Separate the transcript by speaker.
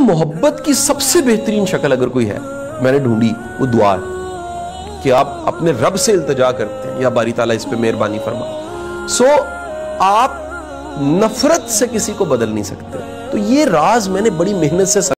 Speaker 1: मोहब्बत की सबसे बेहतरीन शक्ल अगर कोई है, मैंने ढूंढी, वो दुआ है कि आप अपने रब से इल्तिजा करते हैं, या बारी ताला इस पे मेहरबानी फरमा। सो आप नफरत से किसी को बदल नहीं सकते। तो ये राज मैंने बड़ी मेहनत से